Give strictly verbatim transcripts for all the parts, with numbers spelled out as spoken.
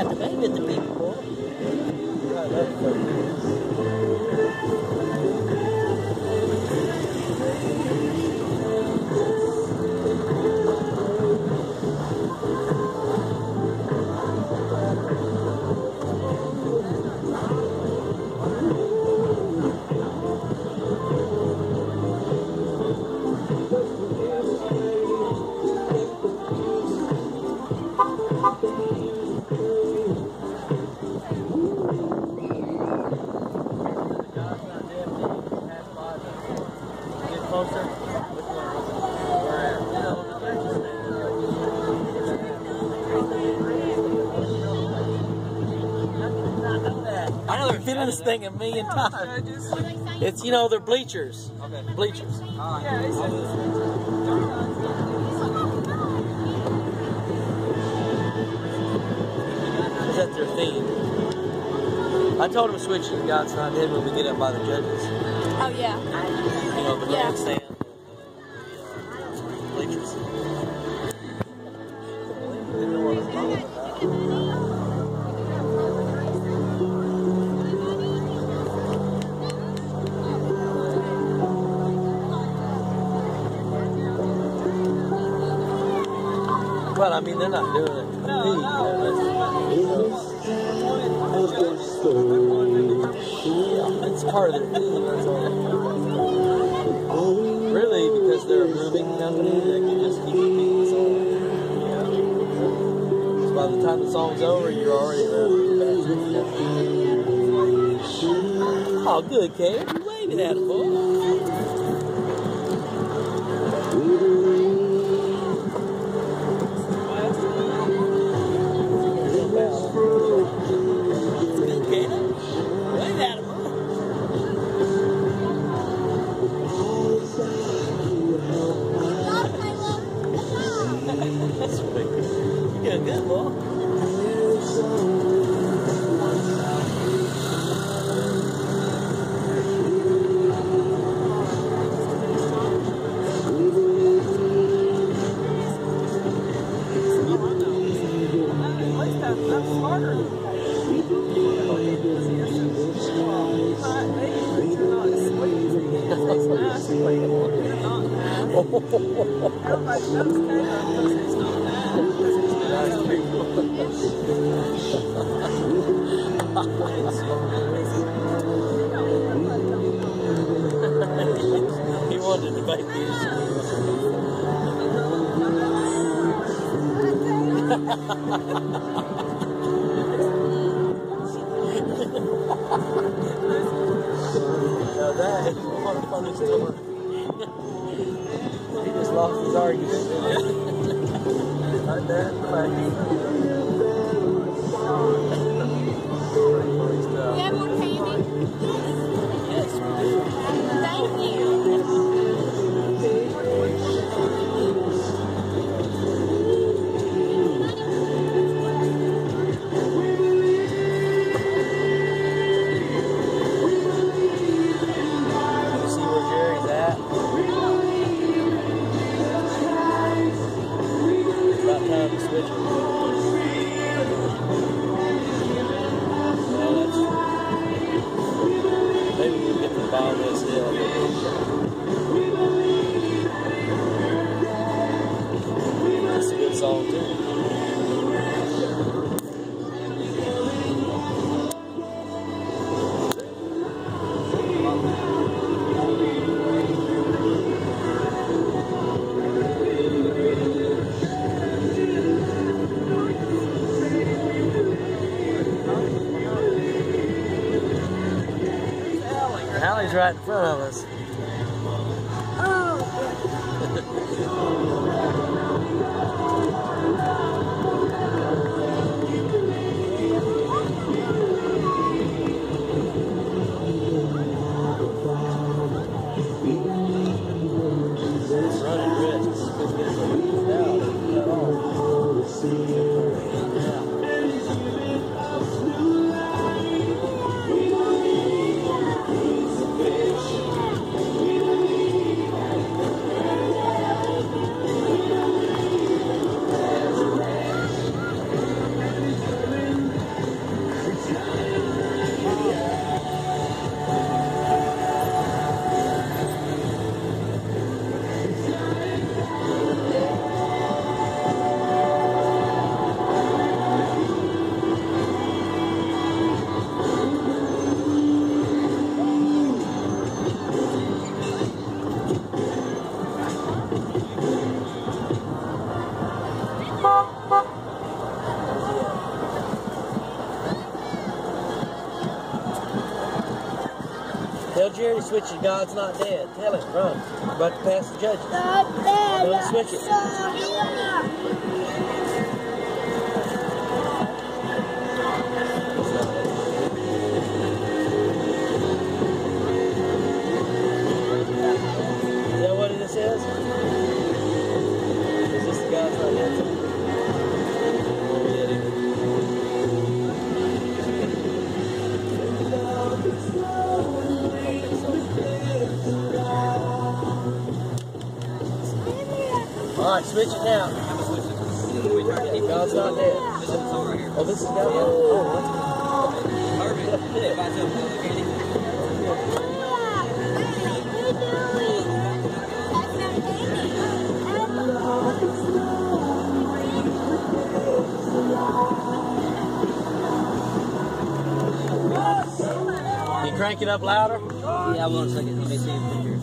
got the baby at the people, boy. Right, that's I've been in this thing a million times. It's, you know, they're bleachers. Okay. Bleachers. Yeah, is that their theme? I told him to switch to the God's Not Dead when we get up by the judges. Oh, yeah. You know, the yeah. grandstand. Bleachers. Didn't know what I was talking about. Well, I mean, they're not doing it for me. Yeah, it's part of their theme, that's all. Really, because they're a moving company, they can just keep repeating the song. So by the time the song's over, you're already moving. Oh, good, Caleb. You waving at it, boy. Good, good, boy. He wanted to debate these. Now that is one funny story. He just lost his argument. Right there in the back. You have more candy? Yes, we do. Thank you. You see where Jerry's at? It's about time to switch it. Well, that's true. Maybe we'll get the ball this hill. That's a good song, too. Hallie's right in front of us. Running risks. Couldn't get the leaves out at all. switch it. God's not dead. Tell him, run. We're about to pass the judges. Don't switch it. Is that what it says? Is this the God's not dead song? All right, switch it now. God's not dead. Oh, this is God. Oh, that's Can you crank it up louder? Yeah, hold on a second. Let me see it here.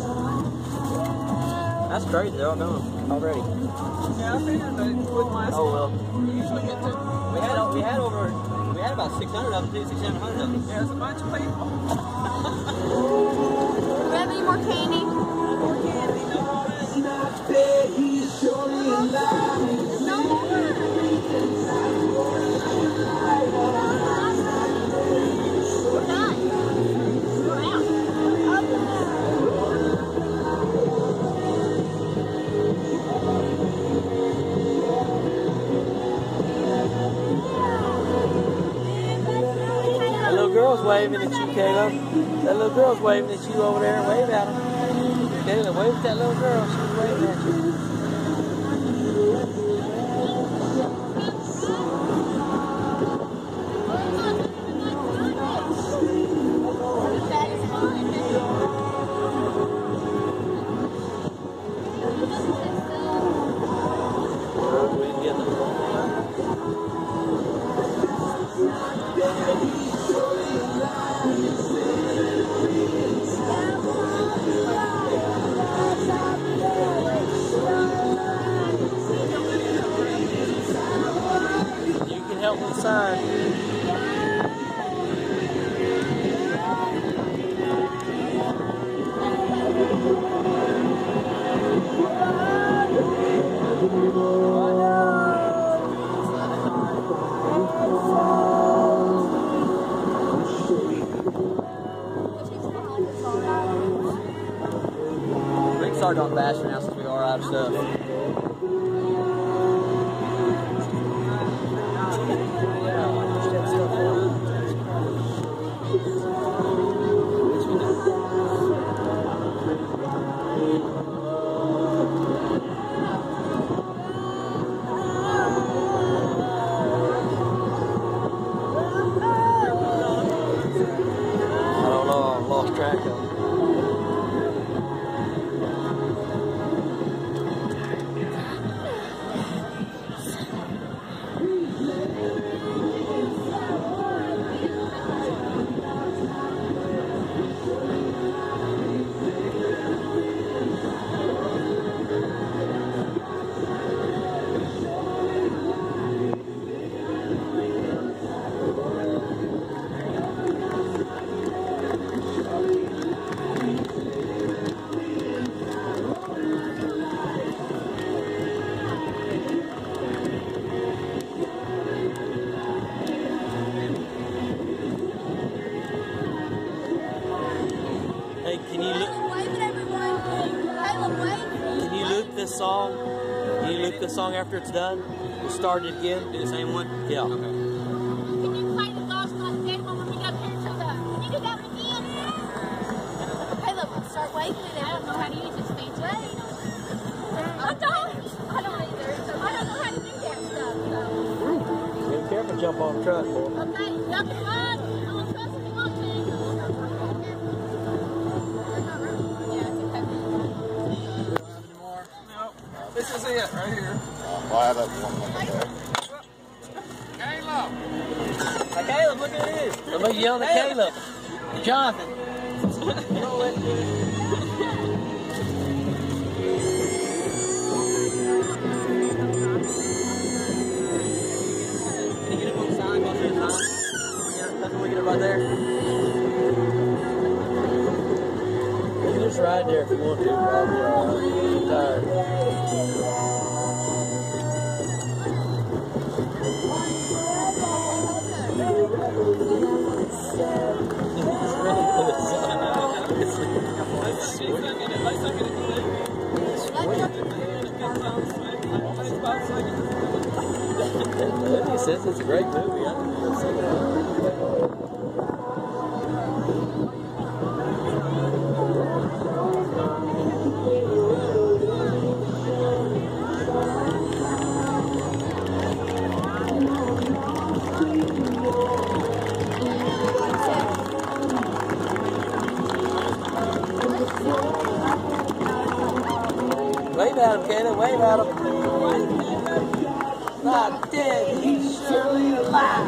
That's crazy. They're all gone already. Yeah, I figured that with my Oh well. we usually get to. We had we had over we had about six hundred of them, six seven hundred of them. Yeah, it's a bunch of people. Do we have any more candy? No We're done. We're out. That little girl's waving at you, Caleb. That little girl's waving at you over there. Wave at her. Caleb, wave at that little girl. She's waving at you. Help with the sign. We can start on Basher now since we are out of stuff. Track of them. Hey, can you look? Can you loop this song? Can you loop this song after it's done? Start it again. Do the same one? Yeah. Okay. Can you play the God's Not Dead when we get up here to the... Can you do that one again? Caleb, start waving it. I don't know how to use this fancy. I don't. I don't either. I don't know how to do that stuff. So. Be careful, jump on the truck, boy. Okay, y'all can run. I'm gonna trust if you want to. Yeah, it's okay. No, this is it right here. Why that one? Caleb! Hey Caleb, look at this. Somebody yelling at Caleb. Jonathan. Can you get a quick sign, go through the sign? Yeah, that's when we get it right there. there if you want to, probably. I'm tired. He says it's a great movie. I don't know if wave at him, Kayla. Wave at him. Not dead. He's surely alive.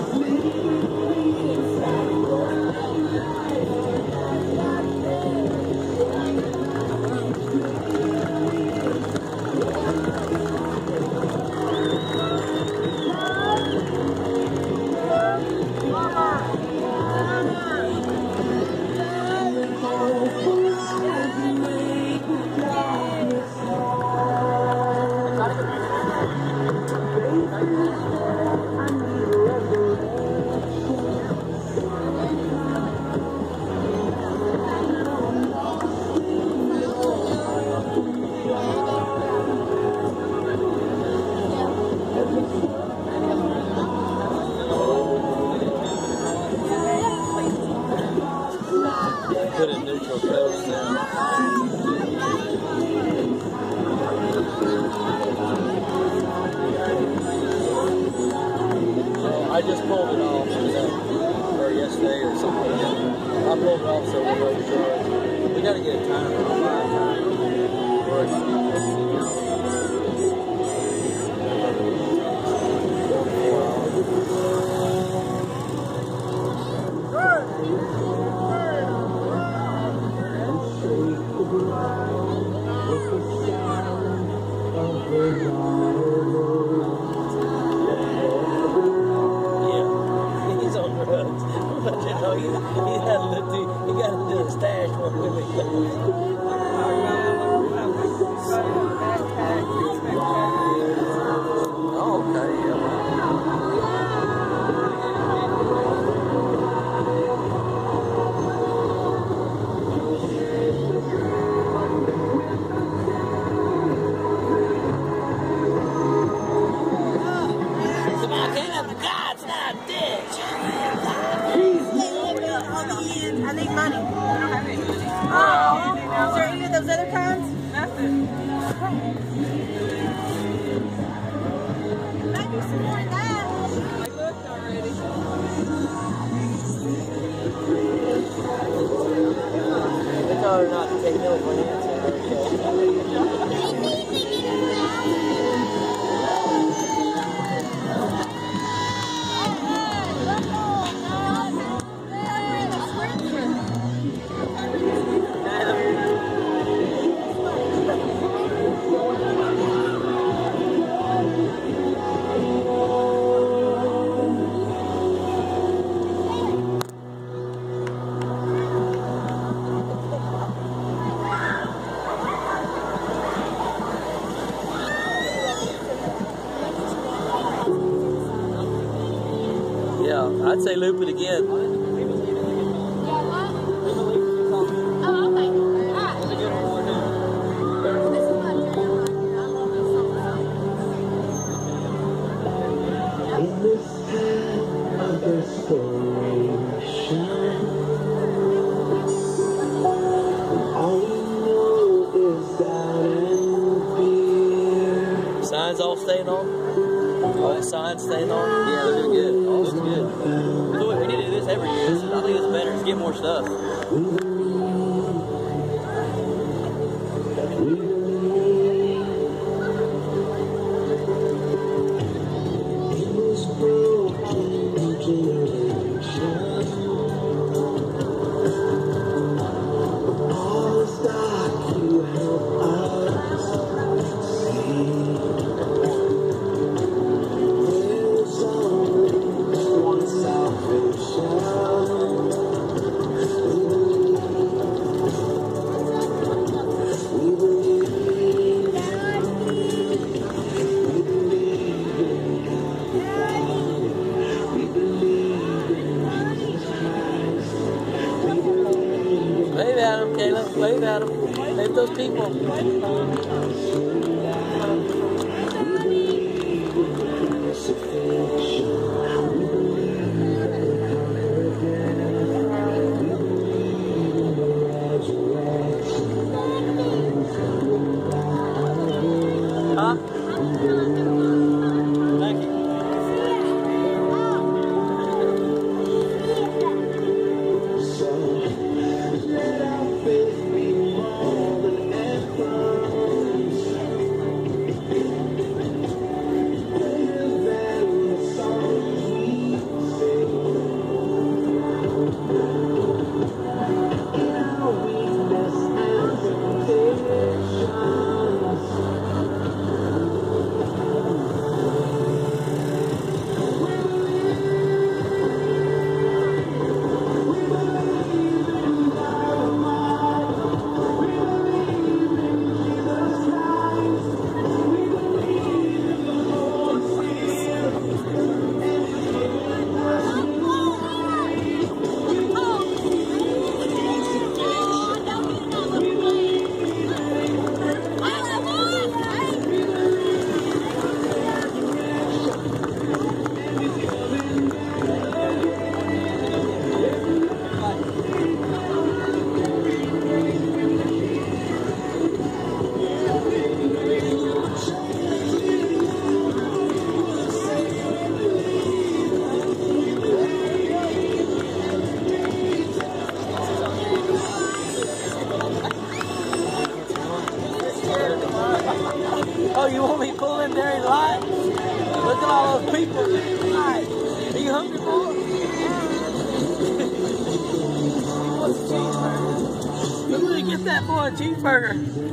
Put in neutral coast now. I just pulled it off today, or yesterday or something like that. I pulled it off so we're overcharged. We gotta get a timer. I'll buy a timer. I need money. I don't have any money. Oh, is there any of those other kinds? Nothing. Maybe some more of that. I looked already. They told her not to take no for an answer. Yeah, I'd say loop it again. Yeah, what? Oh, okay. Alright. This is my In this time of desperation, all you know is doubt and fear. Signs all staying on? All the signs staying on? Yeah, they're doing good. All looks good. So we need to do this every year. This is, I think it's better. Let's get more stuff. those people. Huh? Thank you. Oh, you want me to pull in there and light? Look at all those people. Right. Are you hungry, boy? What's a cheeseburger? Let me get that boy a cheeseburger.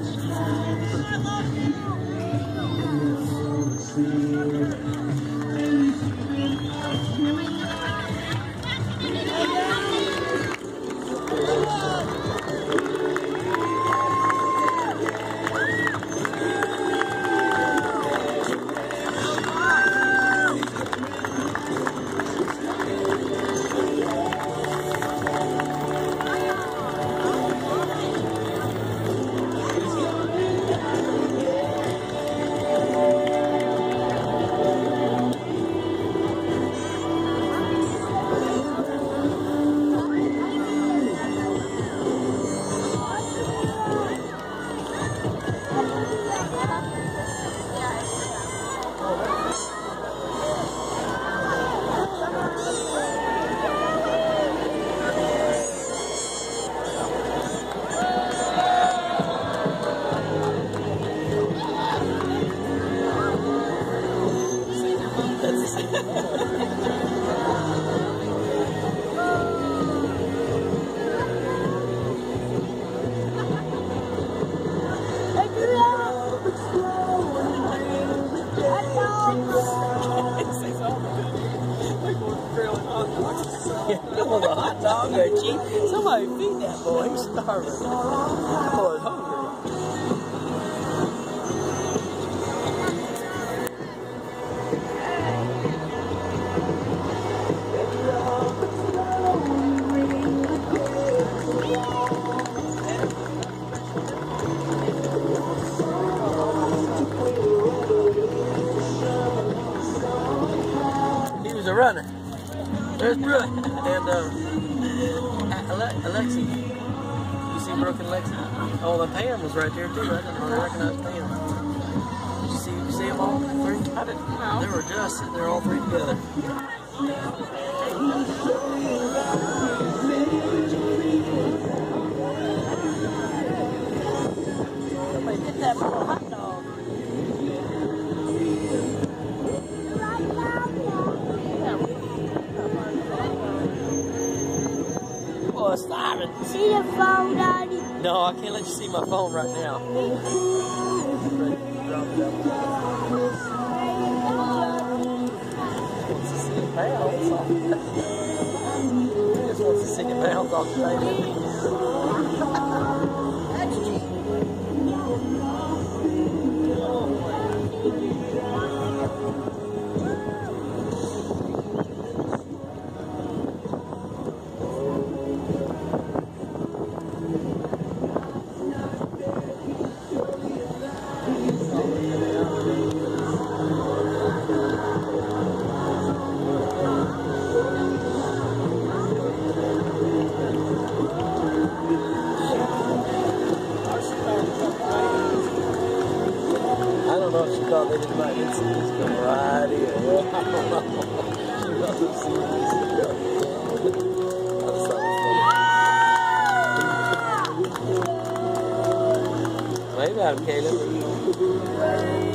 You want a hot dog or a cheese? Somebody feed that boy. He's starving. That boy's hungry. He was a runner. There's Brooke and uh, Ale Alexi. You see Brooke and Alexi? Oh, the Pam was right there too. I didn't really recognize Pam. Did you see, you see them all three? I didn't. No. They were just sitting there all three together. Somebody get that hot dog. Starving. See the phone, Daddy? No, I can't let you see my phone right now. He just wants to sing pounds off the table. thought they just might just just come right in. Well, I don't know. She must have seen this. I just thought it was funny. Wave at him, Caleb.